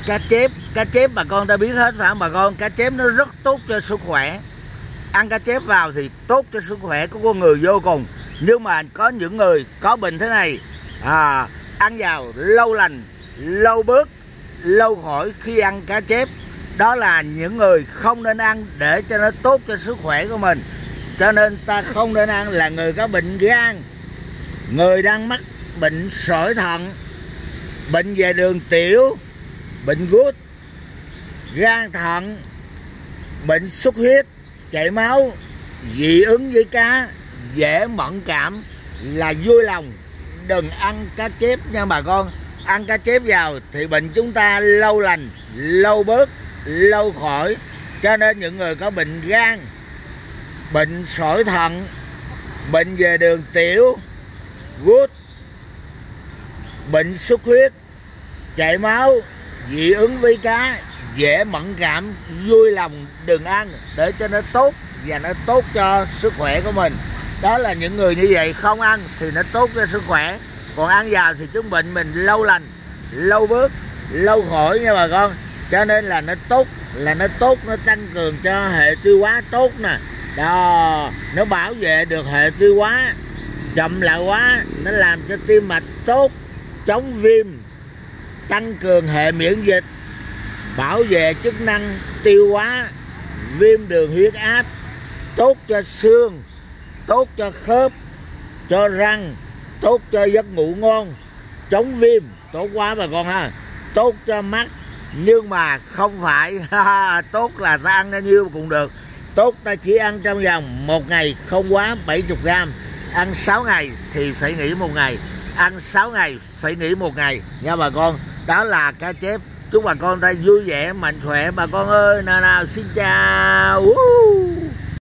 Cá chép bà con ta biết hết phải không bà con? Cá chép nó rất tốt cho sức khỏe. Ăn cá chép vào thì tốt cho sức khỏe của con người vô cùng. Nhưng mà có những người có bệnh thế này, ăn vào lâu lành, lâu bớt, lâu khỏi khi ăn cá chép. Đó là những người không nên ăn để cho nó tốt cho sức khỏe của mình. Cho nên ta không nên ăn là người có bệnh gan, người đang mắc bệnh sỏi thận, bệnh về đường tiểu, bệnh gút, gan thận, bệnh xuất huyết, chảy máu, dị ứng với cá, dễ mẫn cảm là vui lòng đừng ăn cá chép nha bà con. Ăn cá chép vào thì bệnh chúng ta lâu lành, lâu bớt, lâu khỏi. Cho nên những người có bệnh gan, bệnh sỏi thận, bệnh về đường tiểu, gút, bệnh xuất huyết, chảy máu, dị ứng với cá, dễ mẫn cảm, vui lòng đừng ăn để cho nó tốt và nó tốt cho sức khỏe của mình. Đó là những người như vậy không ăn thì nó tốt cho sức khỏe, còn ăn vào thì chúng bệnh mình lâu lành, lâu bớt, lâu khỏi nha bà con. Cho nên là nó tốt, nó tăng cường cho hệ tiêu hóa tốt nè. Đó, nó bảo vệ được hệ tiêu hóa, chậm lại hóa, nó làm cho tim mạch tốt, chống viêm, tăng cường hệ miễn dịch, bảo vệ chức năng tiêu hóa, viêm đường huyết áp, tốt cho xương, tốt cho khớp, cho răng, tốt cho giấc ngủ ngon, chống viêm, tốt quá bà con ha. Tốt cho mắt, nhưng mà không phải tốt là ta ăn bao nhiêu cũng được. Tốt ta chỉ ăn trong vòng 1 ngày không quá 70 gram. Ăn 6 ngày thì phải nghỉ 1 ngày, ăn 6 ngày phải nghỉ 1 ngày nha bà con. Đó là cá chép. Chúc bà con ta vui vẻ, mạnh khỏe bà con ơi. Nào xin chào.